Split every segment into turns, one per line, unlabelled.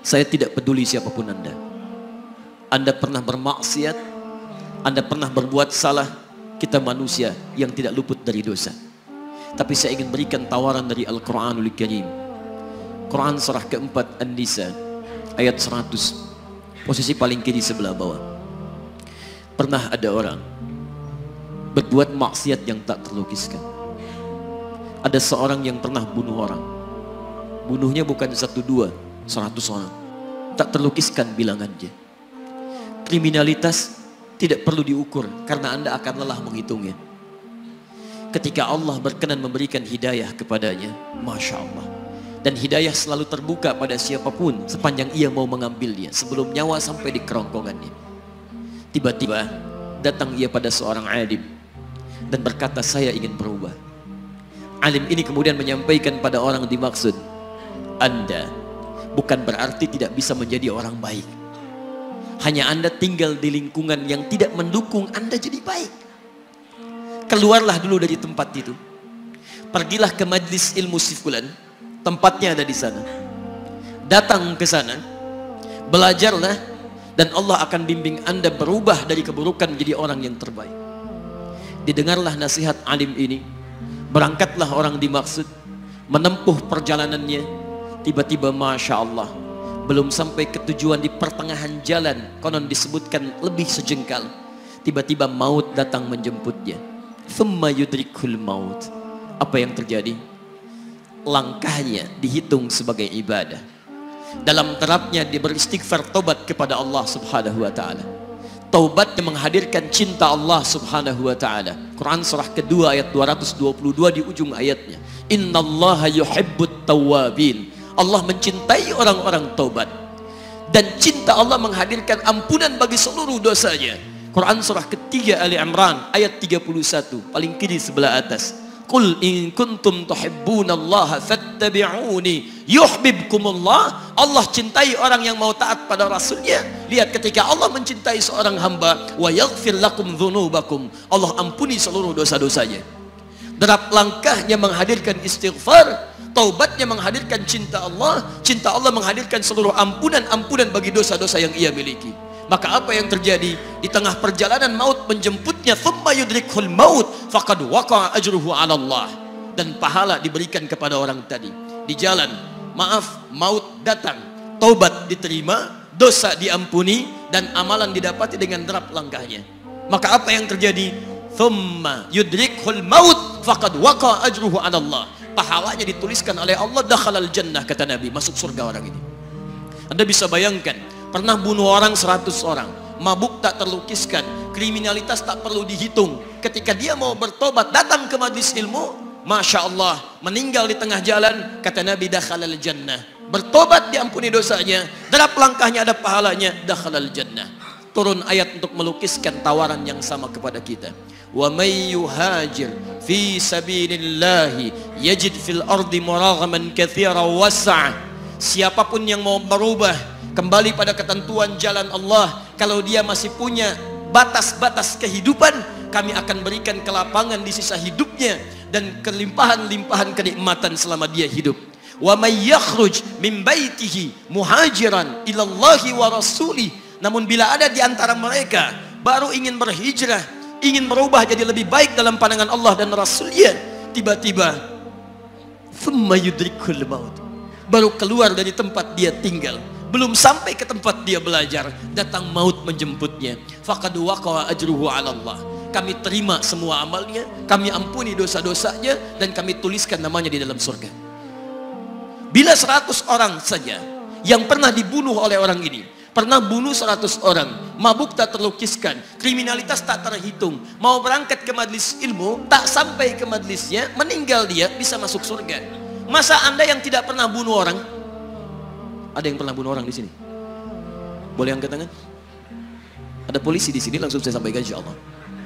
Saya tidak peduli siapapun Anda. Anda pernah bermaksiat, Anda pernah berbuat salah. Kita manusia yang tidak luput dari dosa. Tapi saya ingin berikan tawaran dari Al-Quranul Karim. Quran surah keempat An-Nisa ayat 100, posisi paling kiri sebelah bawah. Pernah ada orang berbuat maksiat yang tak terlukiskan. Ada seorang yang pernah bunuh orang. Bunuhnya bukan 1, 2, 100 orang. Tak terlukiskan bilangannya. Kriminalitas tidak perlu diukur karena Anda akan lelah menghitungnya. Ketika Allah berkenan memberikan hidayah kepadanya, Masya Allah. Dan hidayah selalu terbuka pada siapapun sepanjang ia mau mengambilnya sebelum nyawa sampai di kerongkongannya. Tiba-tiba datang ia pada seorang alim dan berkata, saya ingin berubah. Alim ini kemudian menyampaikan pada orang dimaksud, Anda bukan berarti tidak bisa menjadi orang baik. Hanya Anda tinggal di lingkungan yang tidak mendukung Anda jadi baik. Keluarlah dulu dari tempat itu. Pergilah ke majlis ilmu sifulan, tempatnya ada di sana. Datang ke sana, belajarlah, dan Allah akan bimbing Anda berubah dari keburukan menjadi orang yang terbaik. Didengarlah nasihat alim ini. Berangkatlah orang dimaksud, menempuh perjalanannya. Tiba-tiba Masya Allah, belum sampai ke tujuan, di pertengahan jalan, konon disebutkan lebih sejengkal, tiba-tiba maut datang menjemputnya. Thumma yudrikul maut. Apa yang terjadi? Langkahnya dihitung sebagai ibadah. Dalam terapnya dia beristighfar, tobat kepada Allah subhanahu wa ta'ala. Taubatnya menghadirkan cinta Allah subhanahu wa ta'ala. Quran surah kedua ayat 222 di ujung ayatnya. Innallaha yuhibbut tawwabin. Allah mencintai orang-orang taubat. Dan cinta Allah menghadirkan ampunan bagi seluruh dosanya. Quran surah ketiga Ali Imran ayat 31, paling kiri sebelah atas. Qul in kuntum tuhibbunallaha fattabi'uni yuhibbukumullah. Allah cintai orang yang mau taat pada Rasulnya. Lihat, ketika Allah mencintai seorang hamba, wa yaghfir lakum dzunubakum, Allah ampuni seluruh dosa-dosanya. Derap langkahnya menghadirkan istighfar, taubatnya menghadirkan cinta Allah menghadirkan seluruh ampunan bagi dosa-dosa yang ia miliki. Maka apa yang terjadi? Di tengah perjalanan maut menjemputnya, thumma yudrikhul maut faqad waqa'a ajruhu 'ala Allah. Dan pahala diberikan kepada orang tadi. Di jalan, maaf, maut datang, taubat diterima, dosa diampuni, dan amalan didapati dengan derap langkahnya. Maka apa yang terjadi? Thumma yudrikhul maut faqad waqa'a ajruhu 'ala Allah. Pahalanya dituliskan oleh Allah, dakhalal jannah, kata Nabi, masuk surga orang ini. Anda bisa bayangkan, pernah bunuh orang 100 orang, mabuk tak terlukiskan, kriminalitas tak perlu dihitung. Ketika dia mau bertobat, datang ke majlis ilmu, Masya Allah, meninggal di tengah jalan, kata Nabi, dakhalal jannah. Bertobat diampuni dosanya, derap langkahnya ada pahalanya, dakhalal jannah. Turun ayat untuk melukiskan tawaran yang sama kepada kita. Wa may yuhajir fi sabilillahi yajid fil ardi muraghaman katsira was'a. Siapapun yang mau berubah kembali pada ketentuan jalan Allah, kalau dia masih punya batas-batas kehidupan, kami akan berikan kelapangan di sisa hidupnya dan kelimpahan-limpahan kenikmatan selama dia hidup. Wa may yakhruj min baitihi muhajiran ila Allahi wa rasulih. Namun bila ada di antara mereka baru ingin berhijrah, ingin berubah jadi lebih baik dalam pandangan Allah dan Rasulnya, tiba-tiba thumma yudrikul maut, baru keluar dari tempat dia tinggal, belum sampai ke tempat dia belajar, datang maut menjemputnya. Faqad waqa'a ajruhu 'ala Allah. Kami terima semua amalnya, kami ampuni dosa-dosanya, dan kami tuliskan namanya di dalam surga. Bila 100 orang saja yang pernah dibunuh oleh orang ini, pernah bunuh 100 orang, mabuk tak terlukiskan, kriminalitas tak terhitung, mau berangkat ke majlis ilmu, tak sampai ke majlisnya, meninggal dia, bisa masuk surga. Masa Anda yang tidak pernah bunuh orang? Ada yang pernah bunuh orang di sini? Boleh angkat tangan? Ada polisi di sini, langsung saya sampaikan insya Allah.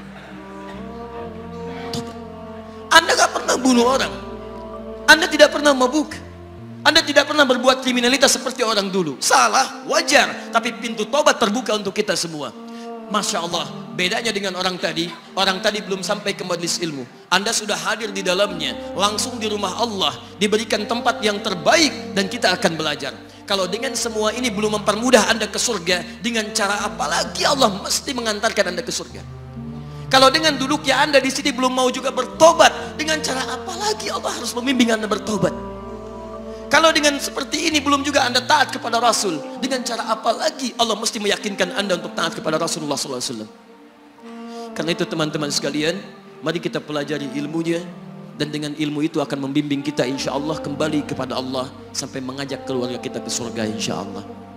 Anda gak pernah bunuh orang, Anda tidak pernah mabuk, Anda tidak pernah berbuat kriminalitas seperti orang dulu. Salah, wajar, tapi pintu tobat terbuka untuk kita semua. Masya Allah, bedanya dengan orang tadi belum sampai ke majlis ilmu, Anda sudah hadir di dalamnya, langsung di rumah Allah, diberikan tempat yang terbaik, dan kita akan belajar. Kalau dengan semua ini belum mempermudah Anda ke surga, dengan cara apa lagi Allah mesti mengantarkan Anda ke surga? Kalau dengan duduknya Anda di sini belum mau juga bertobat, dengan cara apa lagi Allah harus membimbing Anda bertobat? Kalau dengan seperti ini belum juga Anda taat kepada Rasul, dengan cara apa lagi Allah mesti meyakinkan Anda untuk taat kepada Rasulullah SAW? Karena itu teman-teman sekalian, mari kita pelajari ilmunya, dan dengan ilmu itu akan membimbing kita insya Allah kembali kepada Allah sampai mengajak keluarga kita ke surga insya Allah.